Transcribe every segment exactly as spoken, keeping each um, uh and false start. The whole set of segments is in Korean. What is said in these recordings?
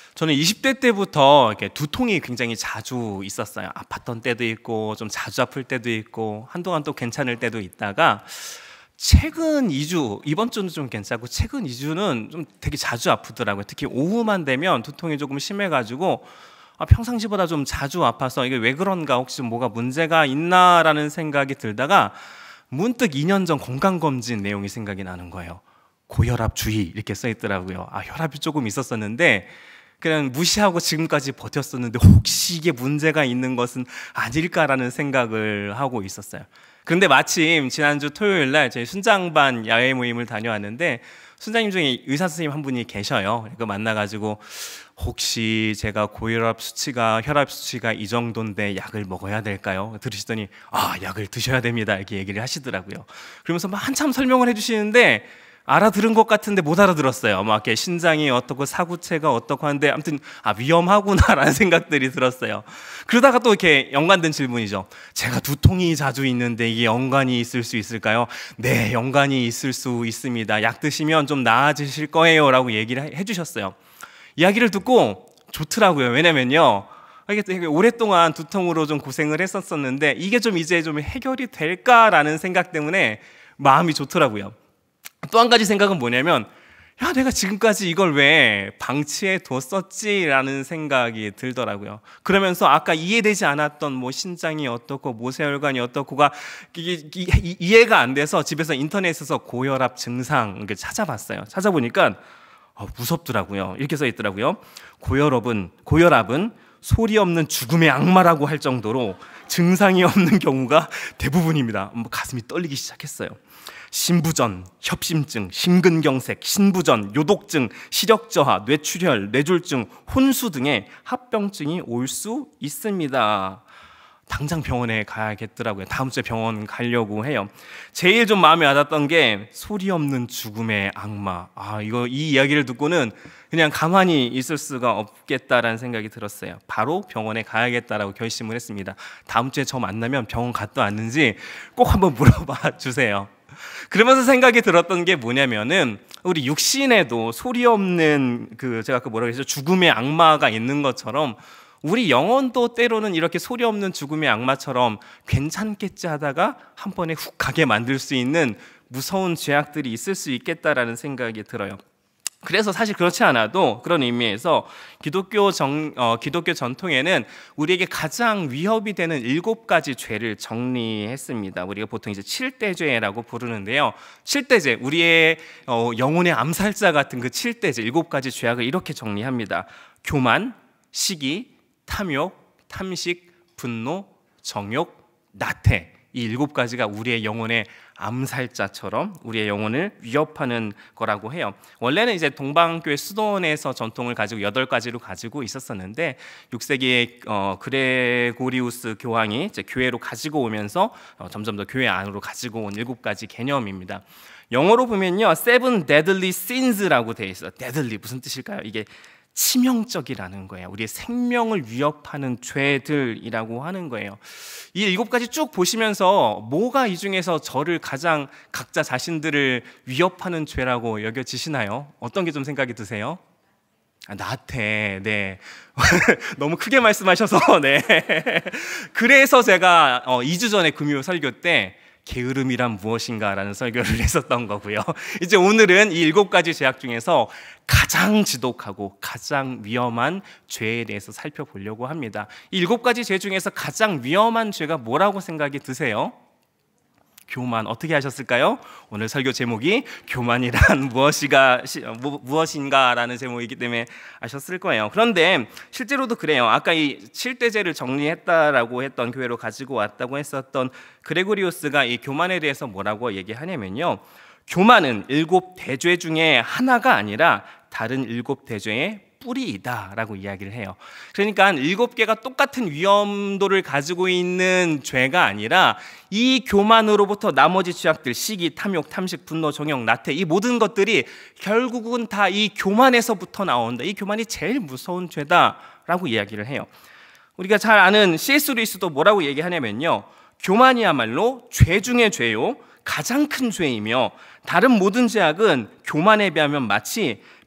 저는 이십 대 때부터 이렇게 두통이 굉장히 자주 있었어요. 아팠던 때도 있고 좀 자주 아플 때도 있고 한동안 또 괜찮을 때도 있다가 최근 이 주, 이번 주는 좀 괜찮고 최근 이 주는 좀 되게 자주 아프더라고요. 특히 오후만 되면 두통이 조금 심해가지고 아, 평상시보다 좀 자주 아파서 이게 왜 그런가, 혹시 뭐가 문제가 있나라는 생각이 들다가 문득 이 년 전 건강검진 내용이 생각이 나는 거예요. 고혈압 주의 이렇게 써 있더라고요. 아, 혈압이 조금 있었었는데 그냥 무시하고 지금까지 버텼었는데 혹시 이게 문제가 있는 것은 아닐까라는 생각을 하고 있었어요. 그런데 마침 지난주 토요일 날 저희 순장반 야외 모임을 다녀왔는데 순장님 중에 의사 선생님 한 분이 계셔요. 그 만나가지고 혹시 제가 고혈압 수치가 혈압 수치가 이 정도인데 약을 먹어야 될까요? 들으시더니 아, 약을 드셔야 됩니다 이렇게 얘기를 하시더라고요. 그러면서 막 한참 설명을 해주시는데 알아들은 것 같은데 못 알아들었어요. 막 이렇게 신장이 어떻고 사구체가 어떻고 하는데 아무튼 아, 위험하구나라는 생각들이 들었어요. 그러다가 또 이렇게 연관된 질문이죠. 제가 두통이 자주 있는데 이게 연관이 있을 수 있을까요? 네, 연관이 있을 수 있습니다. 약 드시면 좀 나아지실 거예요 라고 얘기를 해주셨어요. 이야기를 듣고 좋더라고요. 왜냐면요, 이게 되게 오랫동안 두통으로 좀 고생을 했었었는데 이게 좀 이제 좀 해결이 될까라는 생각 때문에 마음이 좋더라고요. 또 한 가지 생각은 뭐냐면 야, 내가 지금까지 이걸 왜 방치해 뒀었지라는 생각이 들더라고요. 그러면서 아까 이해되지 않았던 뭐 신장이 어떻고 모세혈관이 어떻고가 이해가 안 돼서 집에서 인터넷에서 고혈압 증상 찾아봤어요. 찾아보니까 어, 무섭더라고요. 이렇게 써 있더라고요. 고혈압은 고혈압은 소리 없는 죽음의 악마라고 할 정도로 증상이 없는 경우가 대부분입니다. 뭐 가슴이 떨리기 시작했어요. 심부전, 협심증, 심근경색, 신부전, 요독증, 시력저하, 뇌출혈, 뇌졸중, 혼수 등의 합병증이 올 수 있습니다. 당장 병원에 가야겠더라고요. 다음 주에 병원 가려고 해요. 제일 좀 마음에 와닿았던 게 소리 없는 죽음의 악마. 아, 이거 이 이야기를 듣고는 그냥 가만히 있을 수가 없겠다라는 생각이 들었어요. 바로 병원에 가야겠다라고 결심을 했습니다. 다음 주에 저 만나면 병원 갔다 왔는지 꼭 한번 물어봐 주세요. 그러면서 생각이 들었던 게 뭐냐면은 우리 육신에도 소리 없는 그 제가 그 뭐라고 했죠? 죽음의 악마가 있는 것처럼 우리 영혼도 때로는 이렇게 소리 없는 죽음의 악마처럼 괜찮겠지 하다가 한 번에 훅 가게 만들 수 있는 무서운 죄악들이 있을 수 있겠다라는 생각이 들어요. 그래서 사실 그렇지 않아도 그런 의미에서 기독교, 정, 어, 기독교 전통에는 우리에게 가장 위협이 되는 일곱 가지 죄를 정리했습니다. 우리가 보통 이제 칠대죄라고 부르는데요. 칠대죄, 우리의 어, 영혼의 암살자 같은 그 칠대죄, 일곱 가지 죄악을 이렇게 정리합니다. 교만, 시기, 탐욕, 탐식, 분노, 정욕, 나태. 이 일곱 가지가 우리의 영혼의 암살자처럼 우리의 영혼을 위협하는 거라고 해요. 원래는 이제 동방교회 수도원에서 전통을 가지고 여덟 가지로 가지고 있었었는데 육 세기에 어, 그레고리우스 교황이 이제 교회로 가지고 오면서 어, 점점 더 교회 안으로 가지고 온 일곱 가지 개념입니다. 영어로 보면요, seven deadly sins라고 되어 있어요. deadly 무슨 뜻일까요? 이게 치명적이라는 거예요. 우리의 생명을 위협하는 죄들이라고 하는 거예요. 이 일곱 가지 쭉 보시면서 뭐가 이 중에서 저를 가장 각자 자신들을 위협하는 죄라고 여겨지시나요? 어떤 게 좀 생각이 드세요? 아, 나태, 네. 너무 크게 말씀하셔서, 네. 그래서 제가 어, 이 주 전에 금요 설교 때 게으름이란 무엇인가 라는 설교를 했었던 거고요. 이제 오늘은 이 일곱 가지 죄악 중에서 가장 지독하고 가장 위험한 죄에 대해서 살펴보려고 합니다. 이 일곱 가지 죄 중에서 가장 위험한 죄가 뭐라고 생각이 드세요? 교만. 어떻게 하셨을까요? 오늘 설교 제목이 교만이란 무엇이가, 무엇인가라는 제목이기 때문에 아셨을 거예요. 그런데 실제로도 그래요. 아까 이 칠대죄를 정리했다라고 했던, 교회로 가지고 왔다고 했었던 그레고리우스가 이 교만에 대해서 뭐라고 얘기하냐면요, 교만은 일곱 대죄 중에 하나가 아니라 다른 일곱 대죄의 뿌리이다 라고 이야기를 해요. 그러니까 일곱 개가 똑같은 위험도를 가지고 있는 죄가 아니라 이 교만으로부터 나머지 죄악들, 시기, 탐욕, 탐식, 분노, 정욕, 나태, 이 모든 것들이 결국은 다 이 교만에서부터 나온다. 이 교만이 제일 무서운 죄다라고 이야기를 해요. 우리가 잘 아는 씨에스 루이스도 뭐라고 얘기하냐면요, 교만이야말로 죄 중의 죄요, 가장 큰 죄이며 다른 모든 죄악은 교만에 비하면 마치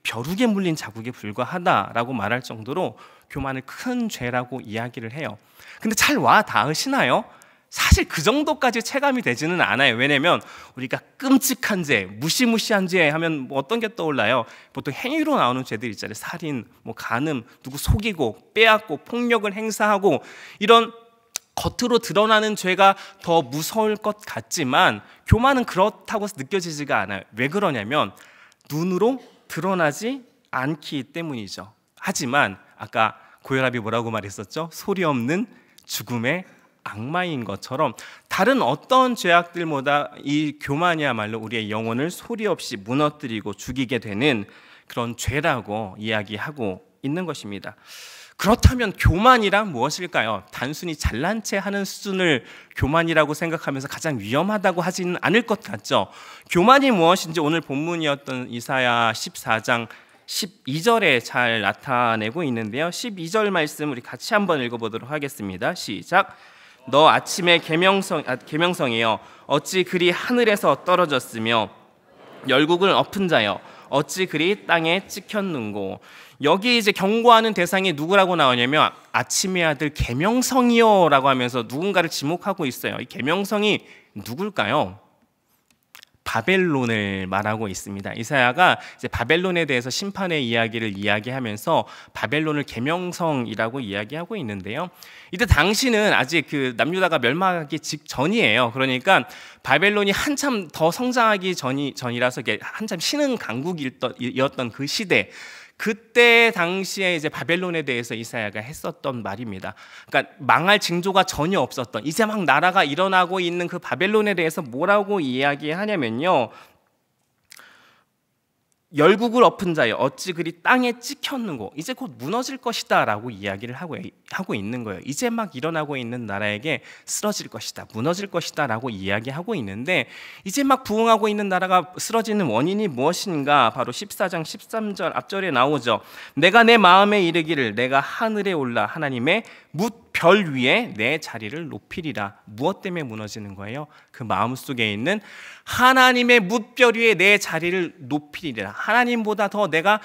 벼룩에 물린 자국에 불과하다라고 말할 정도로 교만을 큰 죄라고 이야기를 해요. 근데 잘 와 닿으시나요? 사실 그 정도까지 체감이 되지는 않아요. 왜냐면 우리가 끔찍한 죄, 무시무시한 죄 하면 뭐 어떤 게 떠올라요? 보통 행위로 나오는 죄들 있잖아요. 살인, 뭐 간음, 누구 속이고 빼앗고 폭력을 행사하고 이런 겉으로 드러나는 죄가 더 무서울 것 같지만 교만은 그렇다고 느껴지지가 않아요. 왜 그러냐면 눈으로 드러나지 않기 때문이죠. 하지만 아까 고혈압이 뭐라고 말했었죠? 소리 없는 죽음의 악마인 것처럼 다른 어떤 죄악들보다 이 교만이야말로 우리의 영혼을 소리 없이 무너뜨리고 죽이게 되는 그런 죄라고 이야기하고 있는 것입니다. 그렇다면 교만이란 무엇일까요? 단순히 잘난 체 하는 수준을 교만이라고 생각하면서 가장 위험하다고 하지는 않을 것 같죠. 교만이 무엇인지 오늘 본문이었던 이사야 십사 장 십이 절에 잘 나타내고 있는데요. 십이 절 말씀 우리 같이 한번 읽어보도록 하겠습니다. 시작. 너 아침의 계명성, 아, 계명성이여 어찌 그리 하늘에서 떨어졌으며 열국을 엎은 자여 어찌 그리 땅에 찍혔는고. 여기 이제 경고하는 대상이 누구라고 나오냐면 아침의 아들 계명성이요 라고 하면서 누군가를 지목하고 있어요. 이 계명성이 누굴까요? 바벨론을 말하고 있습니다. 이사야가 이제 바벨론에 대해서 심판의 이야기를 이야기하면서 바벨론을 계명성이라고 이야기하고 있는데요. 이때 당시는 아직 그 남유다가 멸망하기 직전이에요. 그러니까 바벨론이 한참 더 성장하기 전이, 전이라서 한참 신흥 강국이었던 그 시대, 그때 당시에 이제 바벨론에 대해서 이사야가 했었던 말입니다. 그러니까 망할 징조가 전혀 없었던, 이제 막 나라가 일어나고 있는 그 바벨론에 대해서 뭐라고 이야기하냐면요, 열국을 엎은 자여 어찌 그리 땅에 찍혔는고. 이제 곧 무너질 것이다 라고 이야기를 하고, 하고 있는 거예요. 이제 막 일어나고 있는 나라에게 쓰러질 것이다, 무너질 것이다 라고 이야기하고 있는데, 이제 막 부흥하고 있는 나라가 쓰러지는 원인이 무엇인가? 바로 십사 장 십삼 절 앞절에 나오죠. 내가 내 마음에 이르기를 내가 하늘에 올라 하나님의 뭇 별 위에 내 자리를 높이리라. 무엇 때문에 무너지는 거예요? 그 마음속에 있는 하나님의 뭇별 위에 내 자리를 높이리라. 하나님보다 더 내가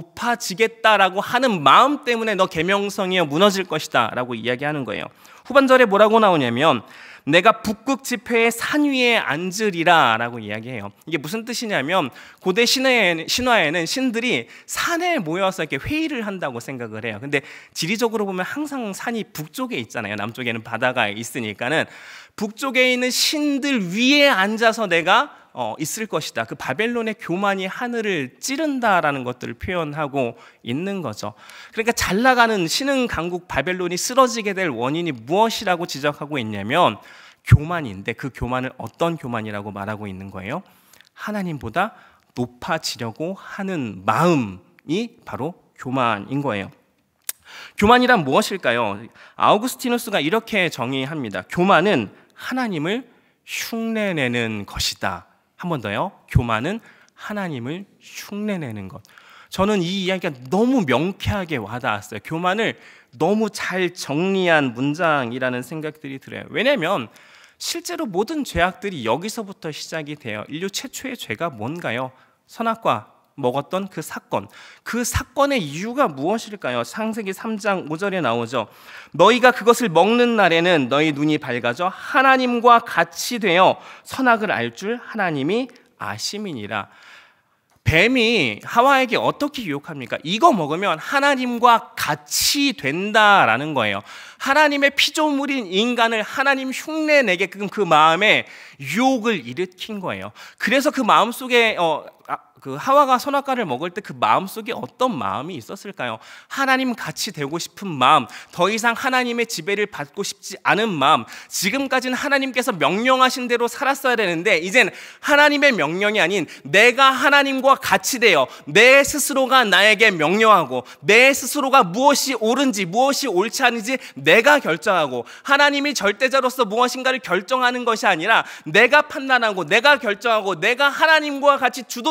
높아지겠다라고 하는 마음 때문에 너 계명성이여 무너질 것이다 라고 이야기하는 거예요. 후반절에 뭐라고 나오냐면 내가 북극 지폐의 산 위에 앉으리라 라고 이야기해요. 이게 무슨 뜻이냐면 고대 신화에는, 신화에는 신들이 산에 모여서 이렇게 회의를 한다고 생각을 해요. 근데 지리적으로 보면 항상 산이 북쪽에 있잖아요. 남쪽에는 바다가 있으니까는 북쪽에 있는 신들 위에 앉아서 내가 어, 있을 것이다. 그 바벨론의 교만이 하늘을 찌른다라는 것들을 표현하고 있는 거죠. 그러니까 잘 나가는 신흥 강국 바벨론이 쓰러지게 될 원인이 무엇이라고 지적하고 있냐면 교만인데, 그 교만을 어떤 교만이라고 말하고 있는 거예요? 하나님보다 높아지려고 하는 마음이 바로 교만인 거예요. 교만이란 무엇일까요? 아우구스티누스가 이렇게 정의합니다. 교만은 하나님을 흉내내는 것이다. 한 번 더요. 교만은 하나님을 흉내내는 것. 저는 이 이야기가 너무 명쾌하게 와닿았어요. 교만을 너무 잘 정리한 문장이라는 생각들이 들어요. 왜냐하면 실제로 모든 죄악들이 여기서부터 시작이 돼요. 인류 최초의 죄가 뭔가요? 선악과 먹었던 그 사건, 그 사건의 이유가 무엇일까요? 창세기 삼 장 오 절에 나오죠. 너희가 그것을 먹는 날에는 너희 눈이 밝아져 하나님과 같이 되어 선악을 알 줄 하나님이 아심이니라. 뱀이 하와에게 어떻게 유혹합니까? 이거 먹으면 하나님과 같이 된다라는 거예요. 하나님의 피조물인 인간을 하나님 흉내내게끔 그 마음에 유혹을 일으킨 거예요. 그래서 그 마음속에 어, 그 하와가 선악과를 먹을 때 그 마음속에 어떤 마음이 있었을까요? 하나님 같이 되고 싶은 마음, 더 이상 하나님의 지배를 받고 싶지 않은 마음. 지금까지는 하나님께서 명령하신 대로 살았어야 되는데 이젠 하나님의 명령이 아닌 내가 하나님과 같이 되어 내 스스로가 나에게 명령하고 내 스스로가 무엇이 옳은지 무엇이 옳지 않은지 내가 결정하고, 하나님이 절대자로서 무엇인가를 결정하는 것이 아니라 내가 판단하고 내가 결정하고 내가 하나님과 같이 주도적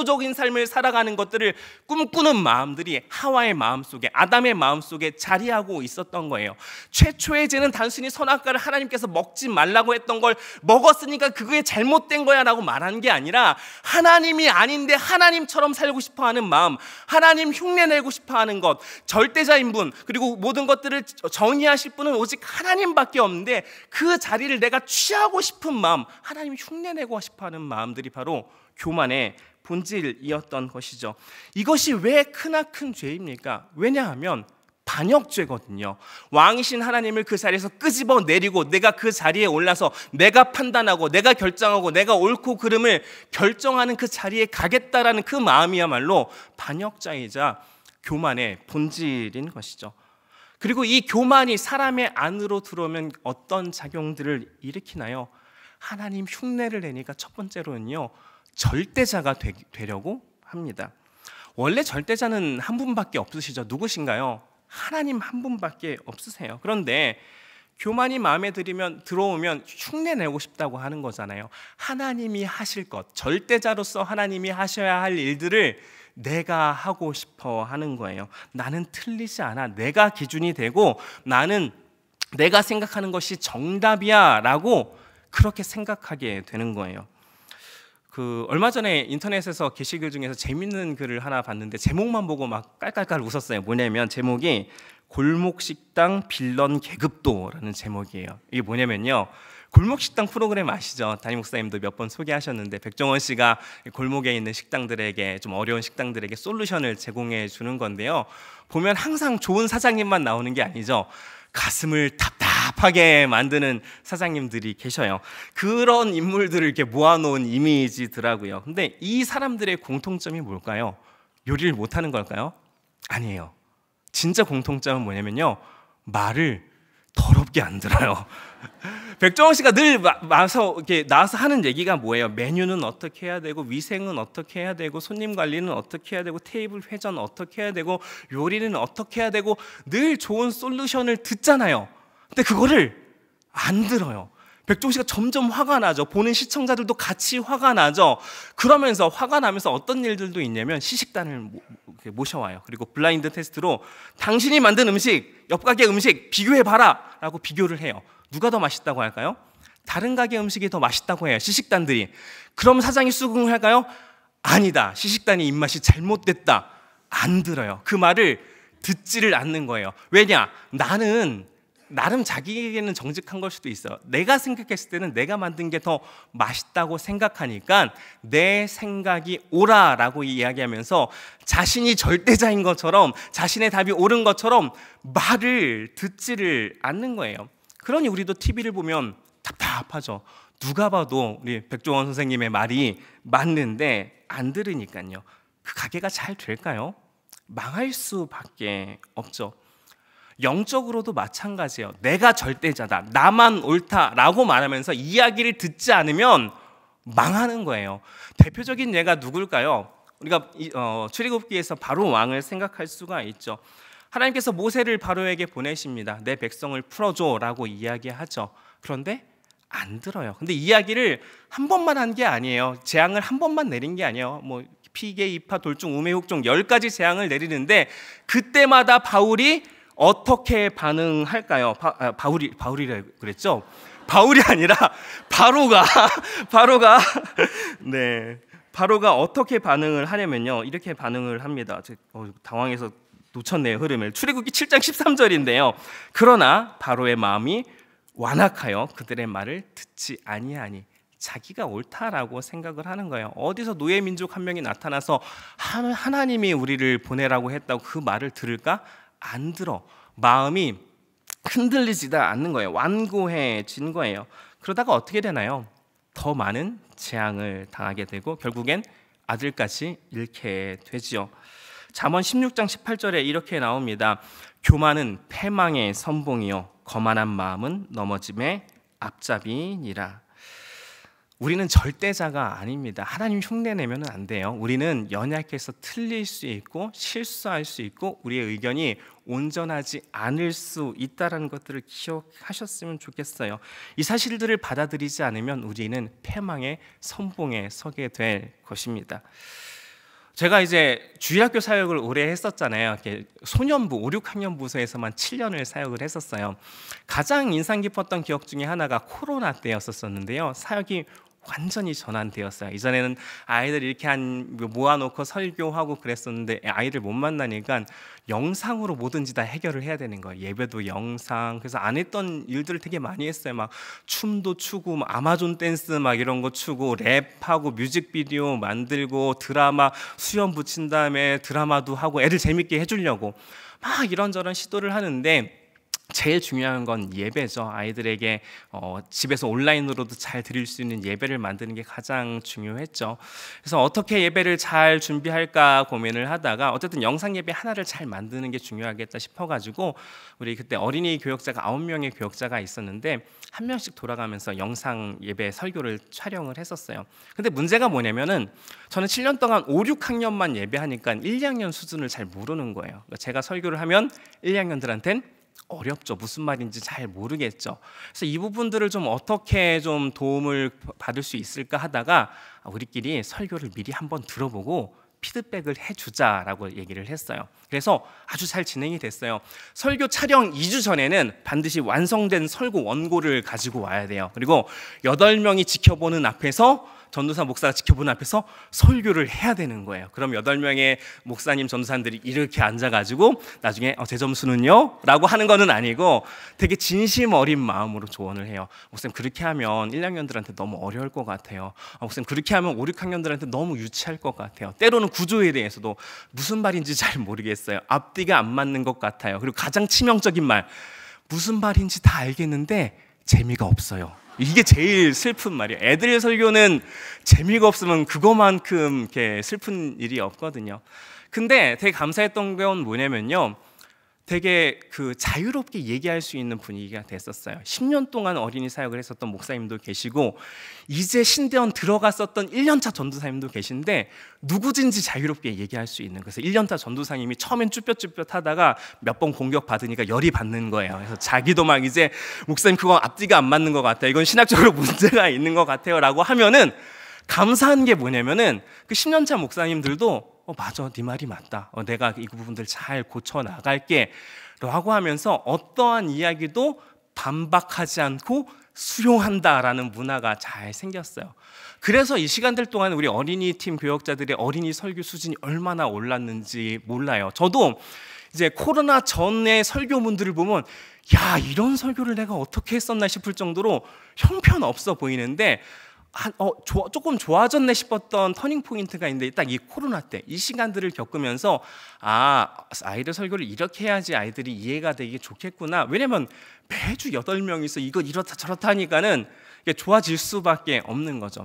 창조적인 삶을 살아가는 것들을 꿈꾸는 마음들이 하와의 마음속에, 아담의 마음속에 자리하고 있었던 거예요. 최초의 죄는 단순히 선악과를 하나님께서 먹지 말라고 했던 걸 먹었으니까 그게 잘못된 거야 라고 말하는 게 아니라 하나님이 아닌데 하나님처럼 살고 싶어하는 마음, 하나님 흉내내고 싶어하는 것, 절대자인 분, 그리고 모든 것들을 정의하실 분은 오직 하나님밖에 없는데 그 자리를 내가 취하고 싶은 마음, 하나님 흉내내고 싶어하는 마음들이 바로 교만의 본질이었던 것이죠. 이것이 왜 크나큰 죄입니까? 왜냐하면 반역죄거든요. 왕이신 하나님을 그 자리에서 끄집어 내리고 내가 그 자리에 올라서 내가 판단하고 내가 결정하고 내가 옳고 그름을 결정하는 그 자리에 가겠다라는 그 마음이야말로 반역자이자 교만의 본질인 것이죠. 그리고 이 교만이 사람의 안으로 들어오면 어떤 작용들을 일으키나요? 하나님 흉내를 내니까 첫 번째로는요, 절대자가 되, 되려고 합니다. 원래 절대자는 한 분밖에 없으시죠. 누구신가요? 하나님 한 분밖에 없으세요. 그런데 교만이 마음에 들이면, 들어오면 흉내내고 싶다고 하는 거잖아요. 하나님이 하실 것, 절대자로서 하나님이 하셔야 할 일들을 내가 하고 싶어 하는 거예요. 나는 틀리지 않아. 내가 기준이 되고 나는 내가 생각하는 것이 정답이야 라고 그렇게 생각하게 되는 거예요. 그 얼마 전에 인터넷에서 게시글 중에서 재밌는 글을 하나 봤는데 제목만 보고 막 깔깔깔 웃었어요. 뭐냐면 제목이 골목식당 빌런 계급도라는 제목이에요. 이게 뭐냐면요, 골목식당 프로그램 아시죠? 담임 목사님도 몇 번 소개하셨는데 백종원 씨가 골목에 있는 식당들에게, 좀 어려운 식당들에게 솔루션을 제공해 주는 건데요. 보면 항상 좋은 사장님만 나오는 게 아니죠. 가슴을 답답하게 만드는 사장님들이 계셔요. 그런 인물들을 이렇게 모아놓은 이미지더라고요. 근데 이 사람들의 공통점이 뭘까요? 요리를 못하는 걸까요? 아니에요. 진짜 공통점은 뭐냐면요, 말을 더럽게 안 들어요. 백종원 씨가 늘 와서 이렇게 나와서 하는 얘기가 뭐예요? 메뉴는 어떻게 해야 되고, 위생은 어떻게 해야 되고, 손님 관리는 어떻게 해야 되고, 테이블 회전 어떻게 해야 되고, 요리는 어떻게 해야 되고, 늘 좋은 솔루션을 듣잖아요. 근데 그거를 안 들어요. 백종원 씨가 점점 화가 나죠. 보는 시청자들도 같이 화가 나죠. 그러면서 화가 나면서 어떤 일들도 있냐면 시식단을 모셔와요. 그리고 블라인드 테스트로 당신이 만든 음식, 옆 가게 음식 비교해봐라 라고 비교를 해요. 누가 더 맛있다고 할까요? 다른 가게 음식이 더 맛있다고 해요, 시식단들이. 그럼 사장이 수긍을 할까요? 아니다, 시식단이 입맛이 잘못됐다. 안 들어요. 그 말을 듣지를 않는 거예요. 왜냐? 나는 나름 자기에게는 정직한 걸 수도 있어요. 내가 생각했을 때는 내가 만든 게 더 맛있다고 생각하니까 내 생각이 옳아라고 이야기하면서 자신이 절대자인 것처럼, 자신의 답이 옳은 것처럼 말을 듣지를 않는 거예요. 그러니 우리도 티비를 보면 답답하죠. 누가 봐도 우리 백종원 선생님의 말이 맞는데 안 들으니까요. 그 가게가 잘 될까요? 망할 수밖에 없죠. 영적으로도 마찬가지예요. 내가 절대자다, 나만 옳다라고 말하면서 이야기를 듣지 않으면 망하는 거예요. 대표적인 예가 누굴까요? 우리가 어, 출애굽기에서 바로 왕을 생각할 수가 있죠. 하나님께서 모세를 바로에게 보내십니다. 내 백성을 풀어줘라고 이야기하죠. 그런데 안 들어요. 근데 이야기를 한 번만 한 게 아니에요. 재앙을 한 번만 내린 게 아니에요. 뭐 피개, 이파, 돌중, 우매, 혹종 열 가지 재앙을 내리는데 그때마다 바울이 어떻게 반응할까요? 바, 아, 바울이 바울이라 그랬죠? 바울이 아니라 바로가 바로가 네 바로가 어떻게 반응을 하냐면요, 이렇게 반응을 합니다. 어, 당황해서 놓쳤네요, 흐름을. 출애굽기 칠 장 십삼 절인데요. 그러나 바로의 마음이 완악하여 그들의 말을 듣지 아니하니, 자기가 옳다라고 생각을 하는 거예요. 어디서 노예 민족 한 명이 나타나서 하나님이 우리를 보내라고 했다고 그 말을 들을까? 안 들어. 마음이 흔들리지도 않는 거예요. 완고해진 거예요. 그러다가 어떻게 되나요? 더 많은 재앙을 당하게 되고 결국엔 아들까지 잃게 되지요. 잠언 십육 장 십팔 절에 이렇게 나옵니다. 교만은 패망의 선봉이요 거만한 마음은 넘어짐의 앞잡이니라. 우리는 절대자가 아닙니다. 하나님 흉내내면 안 돼요. 우리는 연약해서 틀릴 수 있고 실수할 수 있고 우리의 의견이 온전하지 않을 수 있다는 것들을 기억하셨으면 좋겠어요. 이 사실들을 받아들이지 않으면 우리는 패망의 선봉에 서게 될 것입니다. 제가 이제 주일학교 사역을 오래 했었잖아요. 이렇게 소년부, 오, 육 학년 부서에서만 칠 년을 사역을 했었어요. 가장 인상 깊었던 기억 중에 하나가 코로나 때였었는데요. 사역이 완전히 전환되었어요. 이전에는 아이들 이렇게 한 모아놓고 설교하고 그랬었는데 아이들 못 만나니까 영상으로 뭐든지 다 해결을 해야 되는 거예요. 예배도 영상. 그래서 안 했던 일들을 되게 많이 했어요. 막 춤도 추고 막 아마존 댄스 막 이런 거 추고 랩하고 뮤직비디오 만들고 드라마 수염 붙인 다음에 드라마도 하고 애들 재밌게 해주려고 막 이런저런 시도를 하는데 제일 중요한 건 예배죠. 아이들에게 어, 집에서 온라인으로도 잘 드릴 수 있는 예배를 만드는 게 가장 중요했죠. 그래서 어떻게 예배를 잘 준비할까 고민을 하다가 어쨌든 영상 예배 하나를 잘 만드는 게 중요하겠다 싶어가지고 우리 그때 어린이 교역자가 아홉 명의 교역자가 있었는데 한 명씩 돌아가면서 영상 예배 설교를 촬영을 했었어요. 근데 문제가 뭐냐면은 저는 칠 년 동안 오, 육 학년만 예배하니까 일, 이 학년 수준을 잘 모르는 거예요. 그러니까 제가 설교를 하면 일, 이 학년들한텐 어렵죠. 무슨 말인지 잘 모르겠죠. 그래서 이 부분들을 좀 어떻게 좀 도움을 받을 수 있을까 하다가 우리끼리 설교를 미리 한번 들어보고 피드백을 해주자라고 얘기를 했어요. 그래서 아주 잘 진행이 됐어요. 설교 촬영 이 주 전에는 반드시 완성된 설교 원고를 가지고 와야 돼요. 그리고 여덟 명이 지켜보는 앞에서 전도사 목사가 지켜보는 앞에서 설교를 해야 되는 거예요. 그럼 여덟 명의 목사님 전도사님들이 이렇게 앉아가지고 나중에 어, 제 점수는요? 라고 하는 거는 아니고 되게 진심 어린 마음으로 조언을 해요. 목사님 그렇게 하면 일 학년들한테 너무 어려울 것 같아요. 어, 목사님 그렇게 하면 오, 육 학년들한테 너무 유치할 것 같아요. 때로는 구조에 대해서도 무슨 말인지 잘 모르겠어요. 앞뒤가 안 맞는 것 같아요. 그리고 가장 치명적인 말, 무슨 말인지 다 알겠는데 재미가 없어요. 이게 제일 슬픈 말이에요. 애들 설교는 재미가 없으면 그거만큼 이렇게 슬픈 일이 없거든요. 근데 되게 감사했던 건 뭐냐면요, 되게 그 자유롭게 얘기할 수 있는 분위기가 됐었어요. 십 년 동안 어린이 사역을 했었던 목사님도 계시고 이제 신대원 들어갔었던 일 년차 전도사님도 계신데 누구든지 자유롭게 얘기할 수 있는. 그래서 일 년차 전도사님이 처음엔 쭈뼛쭈뼛 하다가 몇 번 공격받으니까 열이 받는 거예요. 그래서 자기도 막 이제 목사님 그거 앞뒤가 안 맞는 것 같아요. 이건 신학적으로 문제가 있는 것 같아요 라고 하면은 감사한 게 뭐냐면은 그 십 년차 목사님들도 어 맞아, 네 말이 맞다. 어, 내가 이 부분들 잘 고쳐 나갈게 라고 하면서 어떠한 이야기도 반박하지 않고 수용한다라는 문화가 잘 생겼어요. 그래서 이 시간들 동안 우리 어린이 팀 교역자들의 어린이 설교 수준이 얼마나 올랐는지 몰라요. 저도 이제 코로나 전에 설교문들을 보면 야, 이런 설교를 내가 어떻게 했었나 싶을 정도로 형편없어 보이는데 한, 어, 조, 조금 좋아졌네 싶었던 터닝 포인트가 있는데 딱 이 코로나 때 이 시간들을 겪으면서 아, 아이들 설교를 이렇게 해야지 아이들이 이해가 되기 좋겠구나. 왜냐면 매주 여덟 명이서 이거 이렇다 저렇다 하니까는 이게 좋아질 수밖에 없는 거죠.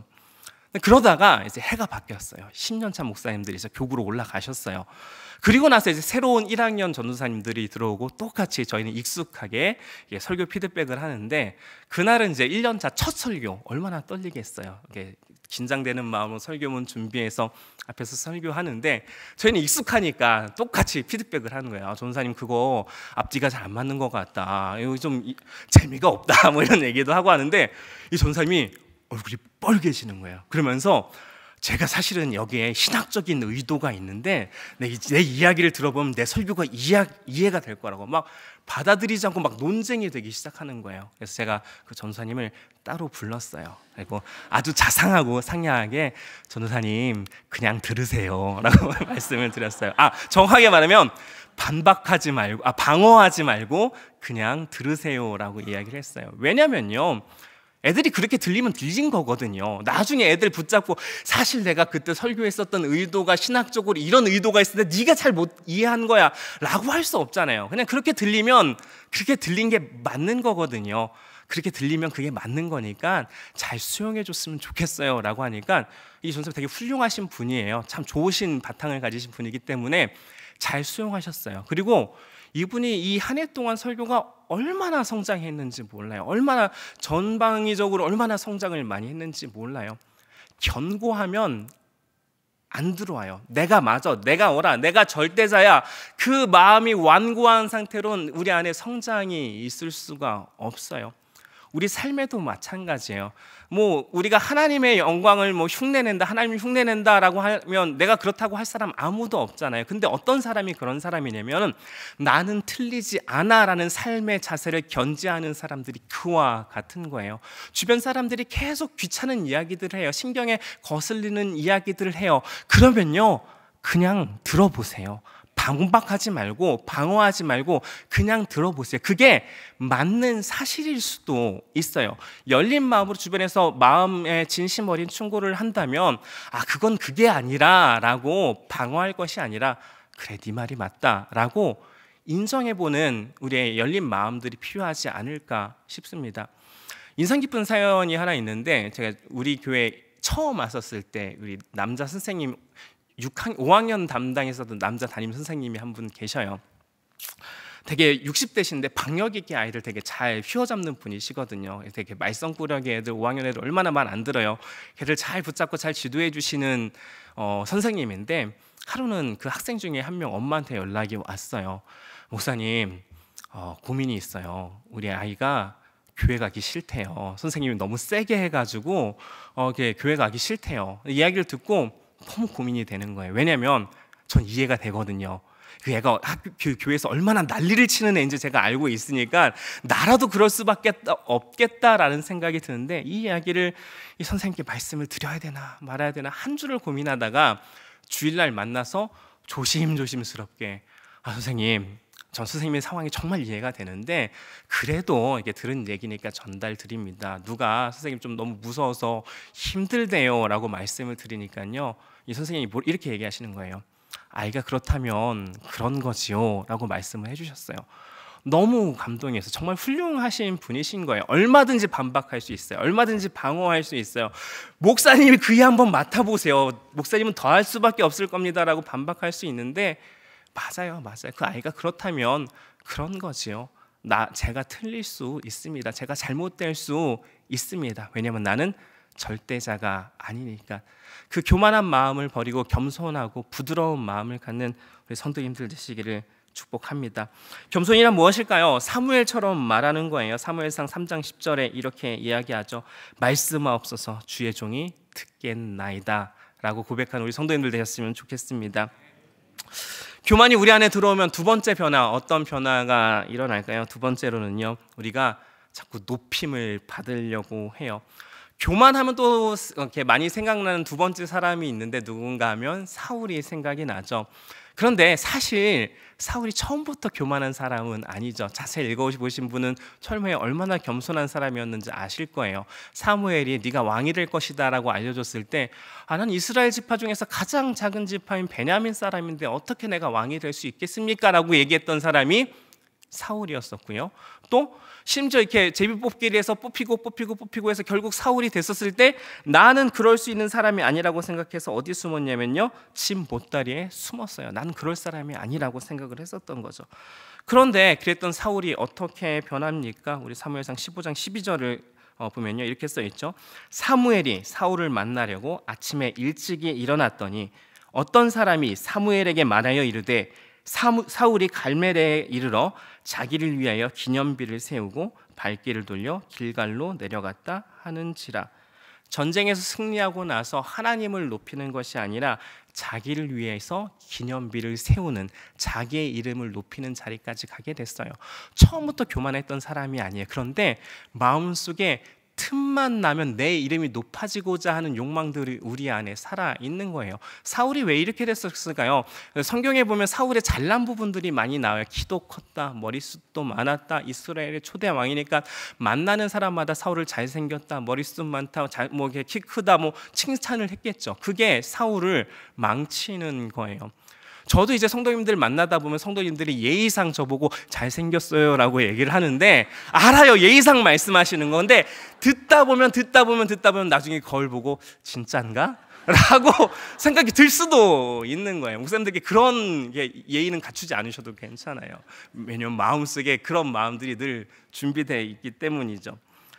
그러다가 이제 해가 바뀌었어요. 십 년차 목사님들이 이제 교구로 올라가셨어요. 그리고 나서 이제 새로운 일 학년 전도사님들이 들어오고 똑같이 저희는 익숙하게 설교 피드백을 하는데 그날은 이제 일 년차 첫 설교 얼마나 떨리겠어요. 이게 긴장되는 마음으로 설교문 준비해서 앞에서 설교하는데 저희는 익숙하니까 똑같이 피드백을 하는 거예요. 아, 전도사님 그거 앞뒤가 잘 안 맞는 것 같다. 이거 좀 재미가 없다. 뭐 이런 얘기도 하고 하는데 이 전도사님이 얼굴이 뻘개지는 거예요. 그러면서 제가 사실은 여기에 신학적인 의도가 있는데 내, 내 이야기를 들어보면 내 설교가 이해, 이해가 될 거라고 막 받아들이지 않고 막 논쟁이 되기 시작하는 거예요. 그래서 제가 그 전도사님을 따로 불렀어요. 그리고 아주 자상하고 상냥하게 전도사님 그냥 들으세요 라고 말씀을 드렸어요. 아, 정확하게 말하면 반박하지 말고 아 방어하지 말고 그냥 들으세요라고 이야기를 했어요. 왜냐면요, 애들이 그렇게 들리면 들린 거거든요. 나중에 애들 붙잡고 사실 내가 그때 설교했었던 의도가 신학적으로 이런 의도가 있었는데 네가 잘 못 이해한 거야 라고 할 수 없잖아요. 그냥 그렇게 들리면 그렇게 들린 게 맞는 거거든요. 그렇게 들리면 그게 맞는 거니까 잘 수용해 줬으면 좋겠어요 라고 하니까 이 전사님 되게 훌륭하신 분이에요. 참 좋으신 바탕을 가지신 분이기 때문에 잘 수용하셨어요. 그리고 이분이 이 한 해 동안 설교가 얼마나 성장했는지 몰라요. 얼마나 전방위적으로 얼마나 성장을 많이 했는지 몰라요. 견고하면 안 들어와요. 내가 맞아, 내가 옳아, 내가 절대자야. 그 마음이 완고한 상태로는 우리 안에 성장이 있을 수가 없어요. 우리 삶에도 마찬가지예요. 뭐 우리가 하나님의 영광을 뭐 흉내낸다, 하나님을 흉내낸다라고 하면 내가 그렇다고 할 사람 아무도 없잖아요. 근데 어떤 사람이 그런 사람이냐면 나는 틀리지 않아라는 삶의 자세를 견지하는 사람들이 그와 같은 거예요. 주변 사람들이 계속 귀찮은 이야기들을 해요. 신경에 거슬리는 이야기들을 해요. 그러면요, 그냥 들어보세요. 반박하지 말고 방어하지 말고 그냥 들어보세요. 그게 맞는 사실일 수도 있어요. 열린 마음으로 주변에서 마음에 진심 어린 충고를 한다면 아 그건 그게 아니라 라고 방어할 것이 아니라 그래 네 말이 맞다 라고 인정해보는 우리의 열린 마음들이 필요하지 않을까 싶습니다. 인상 깊은 사연이 하나 있는데, 제가 우리 교회 처음 왔었을 때 우리 남자 선생님 육 학년, 오 학년 담당했었던 남자 담임 선생님이 한 분 계셔요. 되게 육십 대신데 박력 있게 아이들 되게 잘 휘어잡는 분이시거든요. 되게 말썽꾸러기 애들, 오 학년 애들 얼마나 말 안 들어요. 걔를 잘 붙잡고 잘 지도해 주시는 어, 선생님인데, 하루는 그 학생 중에 한 명 엄마한테 연락이 왔어요. 목사님, 어, 고민이 있어요. 우리 아이가 교회 가기 싫대요. 선생님이 너무 세게 해가지고 어, 교회 가기 싫대요. 이야기를 듣고 너무 고민이 되는 거예요. 왜냐하면 전 이해가 되거든요. 그 애가 학교, 그 교회에서 얼마나 난리를 치는 애인지 제가 알고 있으니까 나라도 그럴 수밖에 없겠다라는 생각이 드는데, 이 이야기를 이 선생님께 말씀을 드려야 되나 말아야 되나 한 주를 고민하다가 주일날 만나서 조심조심스럽게 아 선생님, 전 선생님의 상황이 정말 이해가 되는데 그래도 이게 들은 얘기니까 전달 드립니다. 누가 선생님 좀 너무 무서워서 힘들대요 라고 말씀을 드리니까요, 이 선생님이 이렇게 얘기하시는 거예요. 아이가 그렇다면 그런 거지요 라고 말씀을 해주셨어요. 너무 감동해서 정말 훌륭하신 분이신 거예요. 얼마든지 반박할 수 있어요. 얼마든지 방어할 수 있어요. 목사님이 그 일 한번 맡아보세요. 목사님은 더 할 수밖에 없을 겁니다 라고 반박할 수 있는데, 맞아요, 맞아요. 그 아이가 그렇다면 그런 거지요. 나 제가 틀릴 수 있습니다. 제가 잘못될 수 있습니다. 왜냐하면 나는 절대자가 아니니까. 그 교만한 마음을 버리고 겸손하고 부드러운 마음을 갖는 우리 성도님들 되시기를 축복합니다. 겸손이란 무엇일까요? 사무엘처럼 말하는 거예요. 사무엘상 삼 장 십 절에 이렇게 이야기하죠. 말씀하옵소서 주의 종이 듣겠나이다 라고 고백하는 우리 성도님들 되셨으면 좋겠습니다. 교만이 우리 안에 들어오면 두 번째 변화, 어떤 변화가 일어날까요? 두 번째로는요, 우리가 자꾸 높임을 받으려고 해요. 교만하면 또 이렇게 많이 생각나는 두 번째 사람이 있는데 누군가 하면 사울이 생각이 나죠. 그런데 사실 사울이 처음부터 교만한 사람은 아니죠. 자세히 읽어보신 분은 철모에 얼마나 겸손한 사람이었는지 아실 거예요. 사무엘이 네가 왕이 될 것이다 라고 알려줬을 때 아, 난 이스라엘 지파 중에서 가장 작은 지파인 베냐민 사람인데 어떻게 내가 왕이 될 수 있겠습니까? 라고 얘기했던 사람이 사울이었었고요. 또 심지어 이렇게 제비뽑기를 해서 뽑히고 뽑히고 뽑히고 해서 결국 사울이 됐었을 때 나는 그럴 수 있는 사람이 아니라고 생각해서 어디 숨었냐면요, 집 보따리에 숨었어요. 난 그럴 사람이 아니라고 생각을 했었던 거죠. 그런데 그랬던 사울이 어떻게 변합니까? 우리 사무엘상 십오 장 십이 절을 보면요, 이렇게 써 있죠. 사무엘이 사울을 만나려고 아침에 일찍이 일어났더니 어떤 사람이 사무엘에게 말하여 이르되 사무, 사울이 갈멜에 이르러 자기를 위하여 기념비를 세우고 발길을 돌려 길갈로 내려갔다 하는지라. 전쟁에서 승리하고 나서 하나님을 높이는 것이 아니라 자기를 위해서 기념비를 세우는, 자기의 이름을 높이는 자리까지 가게 됐어요. 처음부터 교만했던 사람이 아니에요. 그런데 마음속에 틈만 나면 내 이름이 높아지고자 하는 욕망들이 우리 안에 살아 있는 거예요. 사울이 왜 이렇게 됐었을까요? 성경에 보면 사울의 잘난 부분들이 많이 나와요. 키도 컸다, 머리숱도 많았다, 이스라엘의 초대 왕이니까 만나는 사람마다 사울을 잘생겼다, 머리숱 많다, 뭐 키 크다, 뭐 칭찬을 했겠죠. 그게 사울을 망치는 거예요. 저도 이제 성도님들 만나다 보면 성도님들이 예의상 저보고 잘생겼어요 라고 얘기를 하는데, 알아요, 예의상 말씀하시는 건데 듣다 보면 듣다 보면 듣다 보면 나중에 거울 보고 진짠가? 라고 생각이 들 수도 있는 거예요. 목사님들께 그런 예의는 갖추지 않으셔도 괜찮아요. 왜냐면 마음속에 그런 마음들이 늘 준비되어 있기 때문이죠.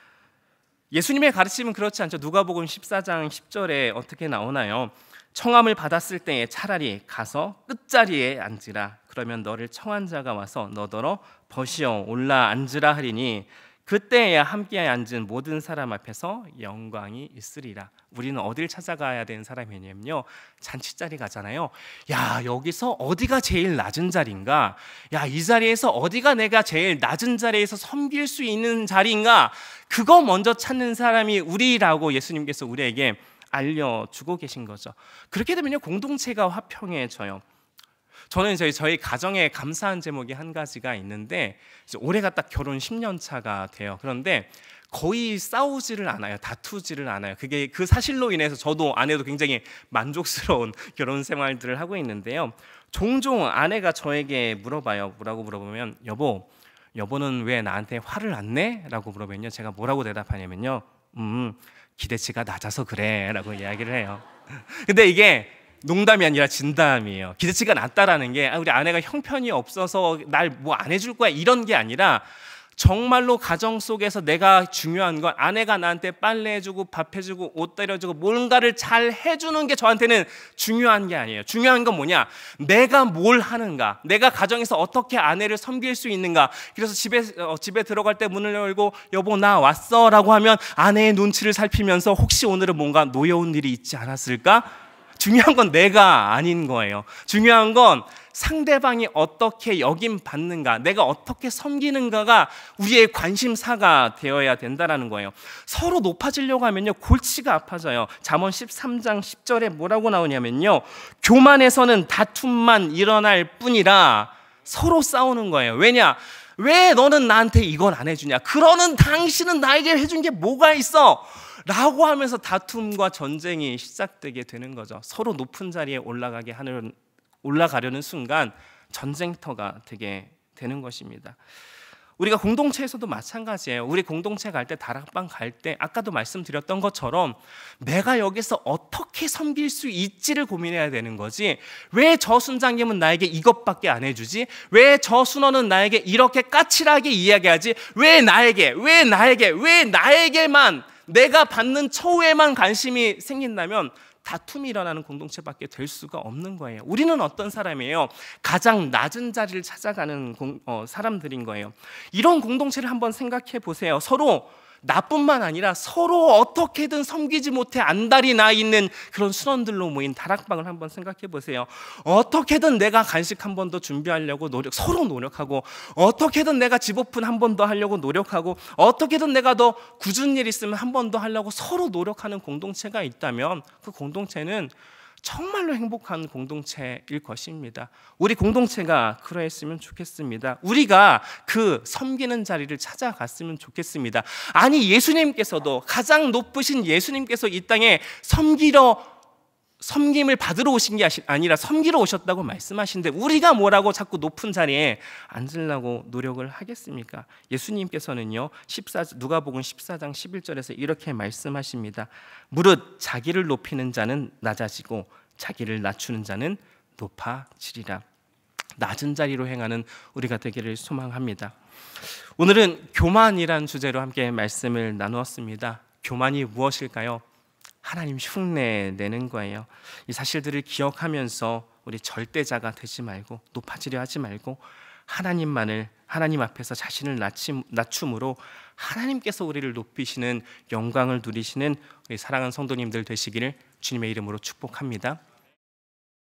예수님의 가르침은 그렇지 않죠. 누가복음 십사 장 십 절에 어떻게 나오나요? 청함을 받았을 때에 차라리 가서 끝자리에 앉으라. 그러면 너를 청한 자가 와서 너더러 버시어 올라 앉으라 하리니 그때야 함께 앉은 모든 사람 앞에서 영광이 있으리라. 우리는 어딜 찾아가야 되는 사람이냐면요, 잔치자리 가잖아요. 야, 여기서 어디가 제일 낮은 자리인가? 야, 이 자리에서 어디가 내가 제일 낮은 자리에서 섬길 수 있는 자리인가? 그거 먼저 찾는 사람이 우리라고 예수님께서 우리에게 알려주고 계신 거죠. 그렇게 되면요, 공동체가 화평해져요. 저는 저희, 저희 가정에 감사한 제목이 한 가지가 있는데, 올해가 딱 결혼 십 년 차가 돼요. 그런데 거의 싸우지를 않아요. 다투지를 않아요. 그게 그 사실로 인해서 저도 아내도 굉장히 만족스러운 결혼 생활들을 하고 있는데요. 종종 아내가 저에게 물어봐요. 뭐라고 물어보면, 여보, 여보는 왜 나한테 화를 안 내? 라고 물어보면요, 제가 뭐라고 대답하냐면요, 음, 기대치가 낮아서 그래 라고 이야기를 해요. 근데 이게 농담이 아니라 진담이에요. 기대치가 낮다라는 게 우리 아내가 형편이 없어서 날 뭐 안 해줄 거야 이런 게 아니라, 정말로 가정 속에서 내가 중요한 건 아내가 나한테 빨래 해주고 밥 해주고 옷 때려주고 뭔가를 잘 해주는 게 저한테는 중요한 게 아니에요. 중요한 건 뭐냐, 내가 뭘 하는가, 내가 가정에서 어떻게 아내를 섬길 수 있는가. 그래서 집에 어, 집에 들어갈 때 문을 열고 여보 나 왔어 라고 하면 아내의 눈치를 살피면서 혹시 오늘은 뭔가 노여운 일이 있지 않았을까? 중요한 건 내가 아닌 거예요. 중요한 건 상대방이 어떻게 여김 받는가, 내가 어떻게 섬기는가가 우리의 관심사가 되어야 된다는 거예요. 서로 높아지려고 하면요, 골치가 아파져요. 잠언 십삼 장 십 절에 뭐라고 나오냐면요, 교만에서는 다툼만 일어날 뿐이라 서로 싸우는 거예요. 왜냐? 왜 너는 나한테 이걸 안 해주냐? 그러는 당신은 나에게 해준 게 뭐가 있어? 라고 하면서 다툼과 전쟁이 시작되게 되는 거죠. 서로 높은 자리에 올라가게 하는, 올라가려는 순간 전쟁터가 되게 되는 것입니다. 우리가 공동체에서도 마찬가지예요. 우리 공동체 갈 때, 다락방 갈 때 아까도 말씀드렸던 것처럼 내가 여기서 어떻게 섬길 수 있지를 고민해야 되는 거지, 왜 저 순장님은 나에게 이것밖에 안 해주지? 왜 저 순원은 나에게 이렇게 까칠하게 이야기하지? 왜 나에게, 왜 나에게, 왜 나에게만, 내가 받는 처우에만 관심이 생긴다면 다툼이 일어나는 공동체밖에 될 수가 없는 거예요. 우리는 어떤 사람이에요? 가장 낮은 자리를 찾아가는 공, 어, 사람들인 거예요. 이런 공동체를 한번 생각해 보세요. 서로 나뿐만 아니라 서로 어떻게든 섬기지 못해 안달이 나 있는 그런 순원들로 모인 다락방을 한번 생각해 보세요. 어떻게든 내가 간식 한 번 더 준비하려고 노력, 서로 노력하고, 어떻게든 내가 집 오픈 한 번 더 하려고 노력하고, 어떻게든 내가 더 굳은 일 있으면 한 번 더 하려고 서로 노력하는 공동체가 있다면 그 공동체는 정말로 행복한 공동체일 것입니다. 우리 공동체가 그러했으면 좋겠습니다. 우리가 그 섬기는 자리를 찾아갔으면 좋겠습니다. 아니, 예수님께서도, 가장 높으신 예수님께서 이 땅에 섬기러, 섬김을 받으러 오신 게 아니라 섬기러 오셨다고 말씀하시는데 우리가 뭐라고 자꾸 높은 자리에 앉으려고 노력을 하겠습니까? 예수님께서는요, 누가복음 십사 장 십일 절에서 이렇게 말씀하십니다. 무릇 자기를 높이는 자는 낮아지고 자기를 낮추는 자는 높아지리라. 낮은 자리로 행하는 우리가 되기를 소망합니다. 오늘은 교만이란 주제로 함께 말씀을 나누었습니다. 교만이 무엇일까요? 하나님 흉내 내는 거예요. 이 사실들을 기억하면서 우리 절대자가 되지 말고, 높아지려 하지 말고, 하나님만을, 하나님 앞에서 자신을 낮춤으로 하나님께서 우리를 높이시는, 영광을 누리시는 우리 사랑하는 성도님들 되시기를 주님의 이름으로 축복합니다.